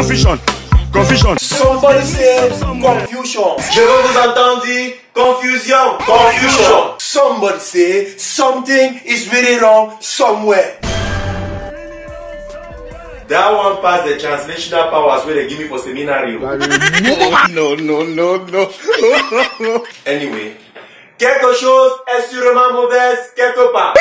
Confusion. Confusion. Somebody say confusion. Je veux vous entendre dire confusion. Confusion. Somebody say something is really wrong somewhere. That one pass the translational powers where they give me for seminary. No. Anyway, quelque chose est sûrement mauvaise quelque part.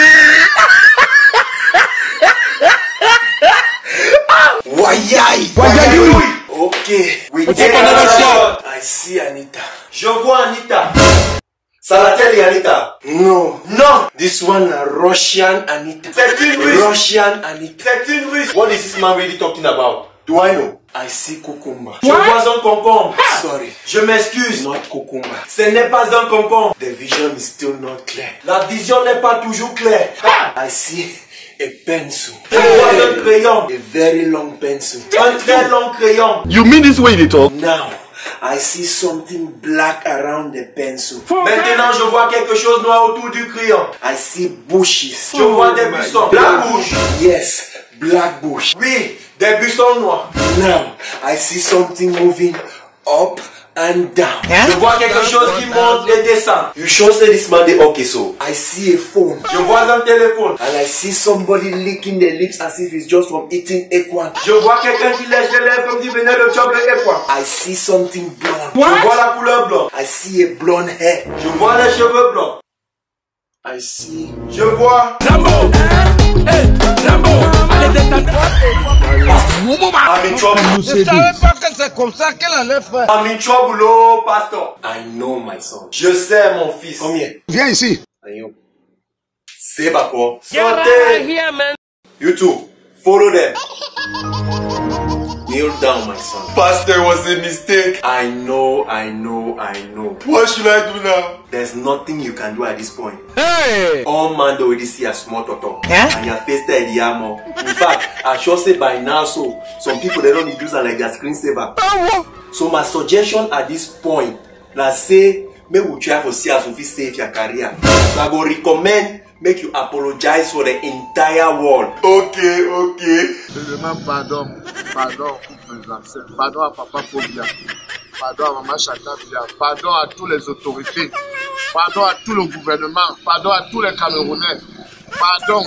Wayai. Okay, we take another shot. I see Anita. Je vois Anita. Salatelli Anita. No. This one a Russian Anita. Russian Anita. What is this man really talking about? Do I know? I see cucumber. Je vois un concombre. Sorry. Je m'excuse. Not cucumber. Ce n'est pas un concombre. The vision is still not clear. La vision n'est pas toujours claire. I see a pencil. Je vois un crayon. A very long pencil. Un très long crayon. You mean this way they talk? Now, I see something black around the pencil. Maintenant, je vois quelque chose noir autour du crayon. I see bushes. Je vois des buissons. Black bush. Yes, black bush. Oui, des buissons noirs. Now, I see something moving up and down. Je vois quelque chose qui monte et descend. You sure say this man dey okay so? I see a phone. Je vois un téléphone. And I see somebody licking their lips as if it's just from eating eggplant. Je vois quelqu'un qui lèche les lèvres comme s'il venait de choper eggplant. I see something blonde. Je vois la couleur blonde. I see a blonde hair. Je vois les cheveux blonds. I see. Je vois. Rambo. Rambo. I'm in trouble. Je savais pas que c'est comme ça qu'elle allait faire. I'm in trouble, oh, pastor. I know my son. Je sais mon fils. Combien? Viens ici. C'est pas quoi. Sortez. You too. Follow them. Kneel down, my son. Pastor, was a mistake. I know. What should I do now? There's nothing you can do at this point. Hey! All man do already see a small toto. And your face there the armor. In fact, I sure say by now so some people they don't use it like their screensaver. So my suggestion at this point, let's say me will try to see as if you save your career. So I go recommend make you apologize for the entire world. Okay. Je demande pardon pour mes ancêtres, pardon à Papa Phobia, pardon à Maman Chatabia, pardon à toutes les autorités, pardon à tout le gouvernement, pardon à tous les Camerounais, pardon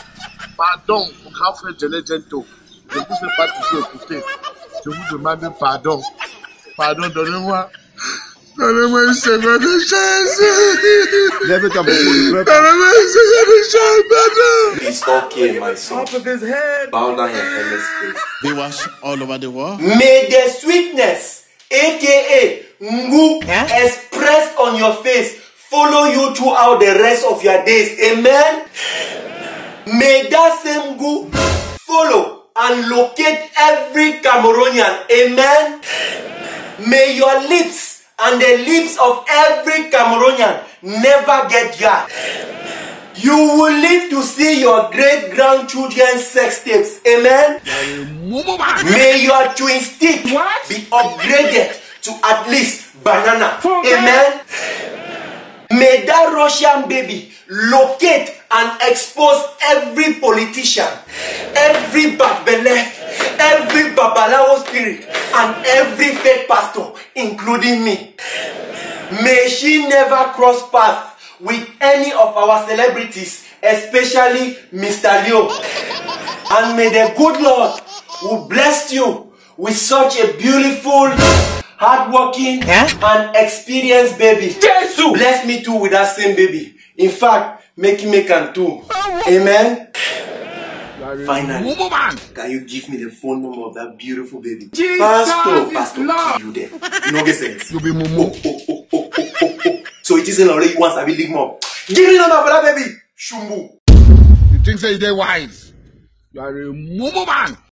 au grand frère Djele Djento. Je ne vous ai pas toujours écouté. Je vous demande pardon. Pardon, donnez-moi une seconde de chance. Lève-toi, mon Donnez-moi une seconde de chance, pardon. It's okay, my son. Top of his head. Bow down your head, let's pray. Viewers all over the world. May the sweetness, aka Ngu, expressed on your face, follow you throughout the rest of your days. Amen? May that same Ngu follow and locate every Cameroonian. Amen? May your lips and the lips of every Cameroonian never get dry. You will live to see your great-grandchildren's sex tapes. Amen? May your twin stick be upgraded to at least banana. Amen? May that Russian baby locate and expose every politician, every barbele, every babalawo spirit, and every fake pastor, including me. May she never cross paths with any of our celebrities, especially Mr. Leo. And may the good Lord who blessed you with such a beautiful, hardworking, and experienced baby bless me too with that same baby. In fact, make him too. Amen. Finally, can you give me the phone number of that beautiful baby? Pastor, you there. You know what sense? You be mumu. So it isn't already once I will leave more. Give me the number for that baby. Shumbu. You think say they wise? You are a mumu man.